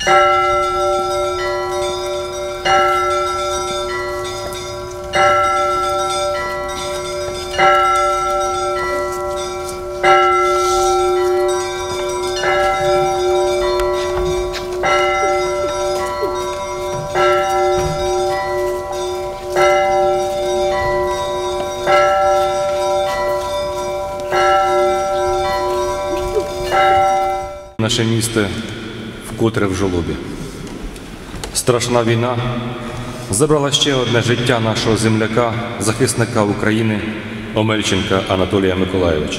Наше місто вкотре в жолобі. Страшна війна забрала ще одне життя нашого земляка, захисника України Омельченка Анатолія Миколайовича.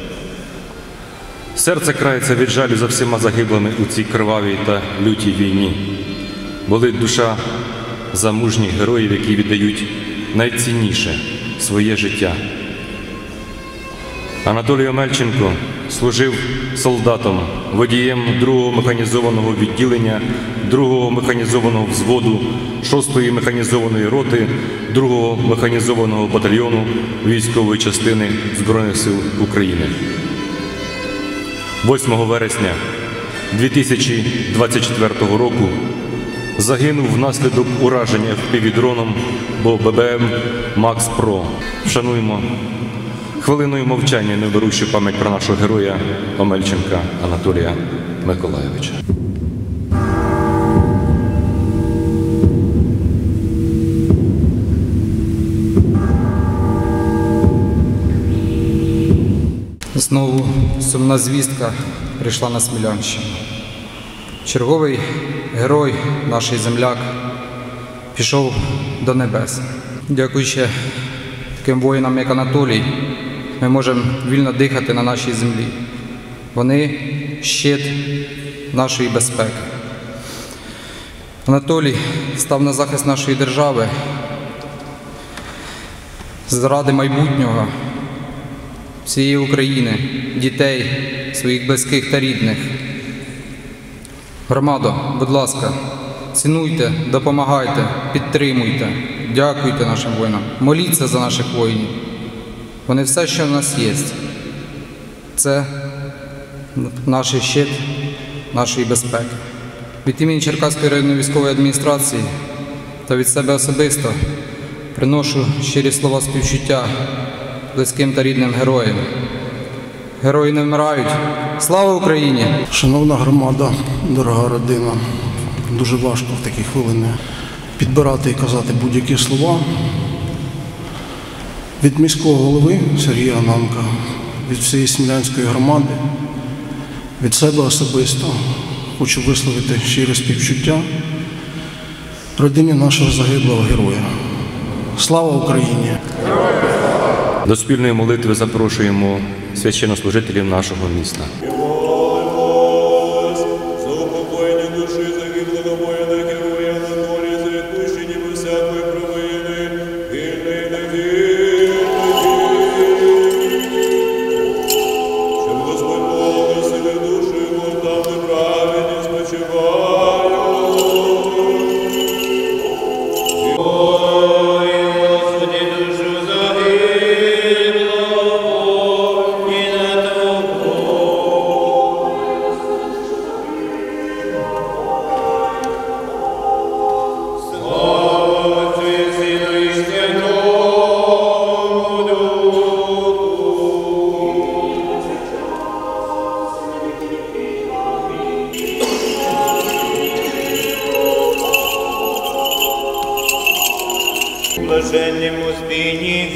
Серце крається від жалю за всіма загиблими у цій кривавій та лютій війні. Болить душа за мужніх героїв, які віддають найцінніше – своє життя. Анатолій Омельченко служив солдатом, водієм 2-го механізованого відділення, 2-го механізованого взводу, 6-ї механізованої роти, 2-го механізованого батальйону військової частини Збройних сил України. 8 вересня 2024 року загинув внаслідок ураження FPV-дроном ББМ «Макс Про». Вшануємо хвилиною мовчання невберущу пам'ять про нашого героя Омельченка Анатолія Миколайовича. Знову сумна звістка прийшла на Смілянщину. Черговий герой, наш земляк, пішов до небес. Дякуючи таким воїнам, як Анатолій, ми можемо вільно дихати на нашій землі. Вони – щит нашої безпеки. Анатолій став на захист нашої держави заради майбутнього всієї України, дітей, своїх близьких та рідних. Громадо, будь ласка, цінуйте, допомагайте, підтримуйте, дякуйте нашим воїнам, моліться за наших воїнів. Вони все, що в нас є. Це наш щит нашої безпеки. Від імені Черкаської районної військової адміністрації та від себе особисто приношу щирі слова співчуття близьким та рідним героям. Герої не вмирають. Слава Україні! Шановна громада, дорога родина, дуже важко в такі хвилини підбирати і казати будь-які слова. Від міського голови Сергія Ананка, від всієї Смілянської громади, від себе особисто хочу висловити щире співчуття родині нашого загиблого героя. Слава Україні! До спільної молитви запрошуємо священнослужителів нашого міста. Блаженнім успінні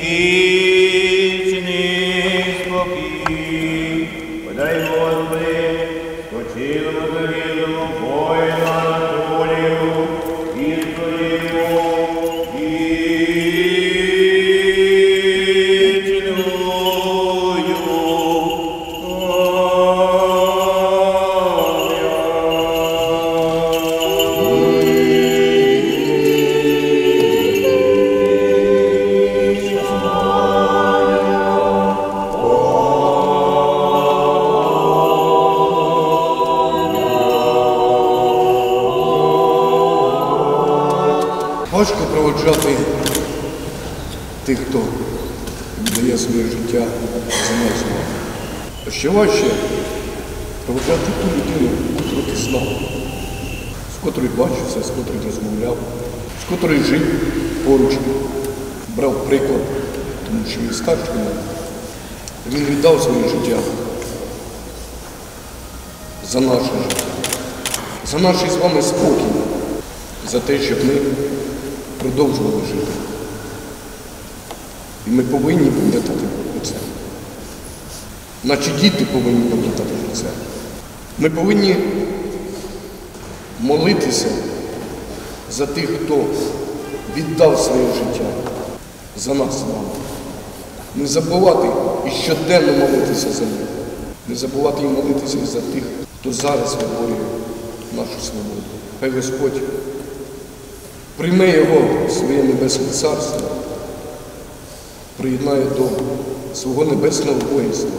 вічний спокій. Подай, Господи, спочилому загиблому воїну Анатолію і Твоєму Важко проводжати тих, хто дає своє життя за нас. А ще важче проводжати ту людину, яку ти знав. з котрою бачився, з котрою розмовляв, з котрою жив поруч, брав приклад, тому що він старший мене. Він віддав своє життя за наше життя, за наш з вами спокій, за те, щоб ми продовжували жити. І ми повинні пам'ятати про це. Наші діти повинні пам'ятати про це. Ми повинні молитися за тих, хто віддав своє життя за нас з вами. Не забувати і щоденно молитися за них. Не забувати і молитися і за тих, хто зараз виборює нашу свободу. Хай Господь прийме його в своє небесне царство, приєднає до свого небесного воїнства,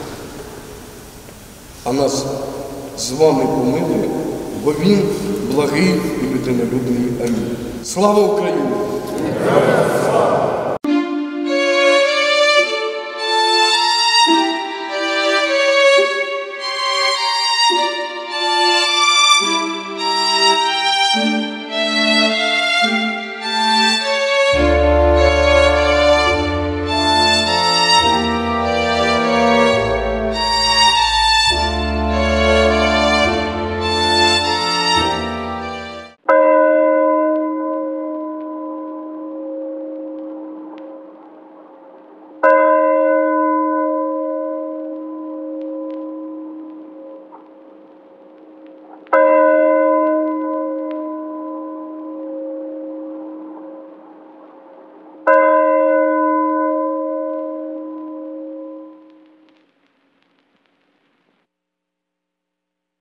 а нас з вами помилує, бо Він благий і людинолюбний. Амінь. Слава Україні!